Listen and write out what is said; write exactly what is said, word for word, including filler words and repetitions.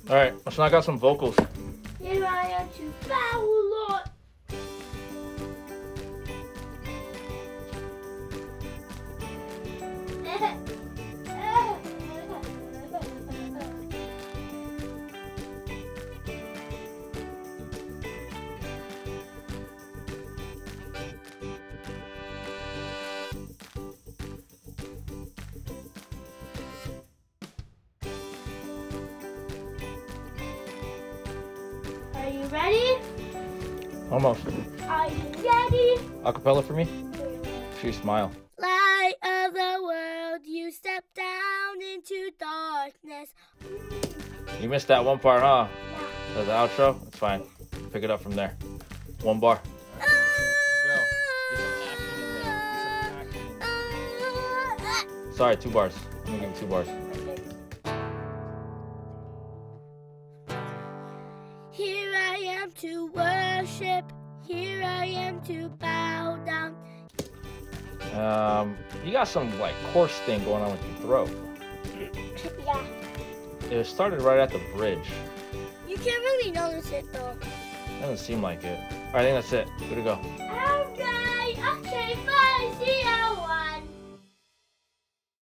All right, let's knock out some vocals. Here I am to bow, Lord. Are you ready? Almost. Are you ready? Acapella for me? She smile. Light of the world, you step down into darkness. You missed that one part, huh? Yeah. The outro? It's fine. Pick it up from there. One bar. Sorry, two bars. I'm gonna give you two bars. Here I am to worship. Here I am to bow down. Um, you got some like coarse thing going on with your throat. Yeah. It started right at the bridge. You can't really notice it though. Doesn't seem like it. All right, I think that's it. Good to go. Okay, okay, bye. See ya.